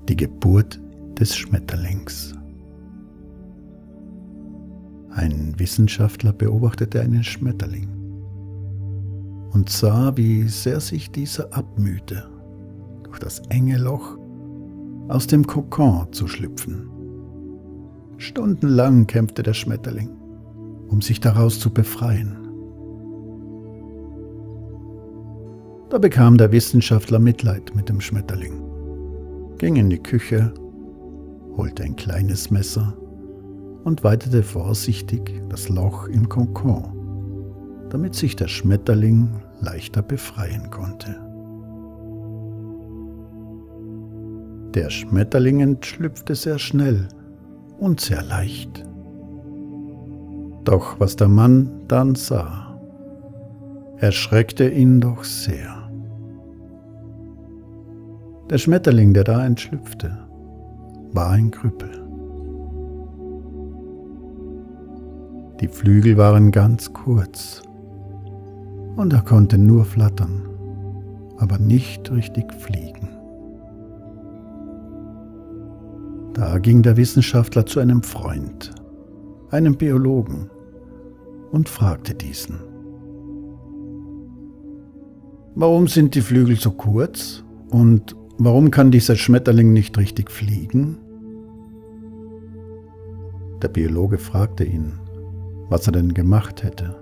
Die Geburt des Schmetterlings. Ein Wissenschaftler beobachtete einen Schmetterling und sah, wie sehr sich dieser abmühte, durch das enge Loch aus dem Kokon zu schlüpfen. Stundenlang kämpfte der Schmetterling, um sich daraus zu befreien. Da bekam der Wissenschaftler Mitleid mit dem Schmetterling, ging in die Küche, holte ein kleines Messer und weitete vorsichtig das Loch im Kokon, damit sich der Schmetterling leichter befreien konnte. Der Schmetterling entschlüpfte sehr schnell und sehr leicht. Doch was der Mann dann sah, erschreckte ihn doch sehr. Der Schmetterling, der da entschlüpfte, war ein Krüppel. Die Flügel waren ganz kurz und er konnte nur flattern, aber nicht richtig fliegen. Da ging der Wissenschaftler zu einem Freund, einem Biologen, und fragte diesen: Warum sind die Flügel so kurz und warum kann dieser Schmetterling nicht richtig fliegen? Der Biologe fragte ihn, was er denn gemacht hätte.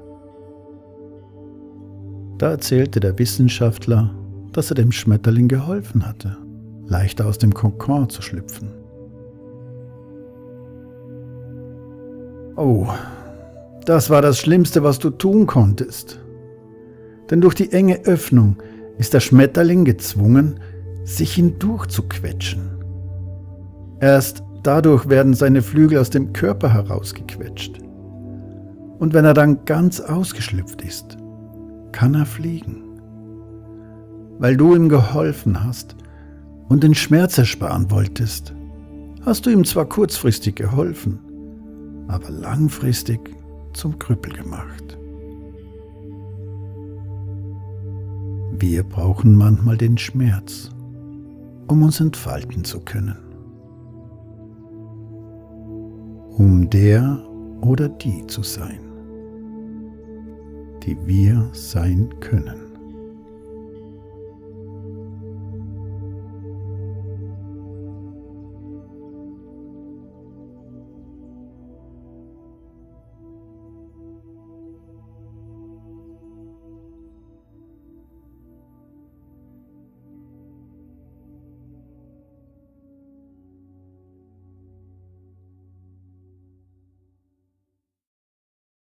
Da erzählte der Wissenschaftler, dass er dem Schmetterling geholfen hatte, leichter aus dem Kokon zu schlüpfen. Oh, das war das Schlimmste, was du tun konntest. Denn durch die enge Öffnung ist der Schmetterling gezwungen, sich hindurchzuquetschen. Erst dadurch werden seine Flügel aus dem Körper herausgequetscht. Und wenn er dann ganz ausgeschlüpft ist, kann er fliegen. Weil du ihm geholfen hast und den Schmerz ersparen wolltest, hast du ihm zwar kurzfristig geholfen, aber langfristig zum Krüppel gemacht. Wir brauchen manchmal den Schmerz, um uns entfalten zu können. Um der oder die zu sein, die wir sein können.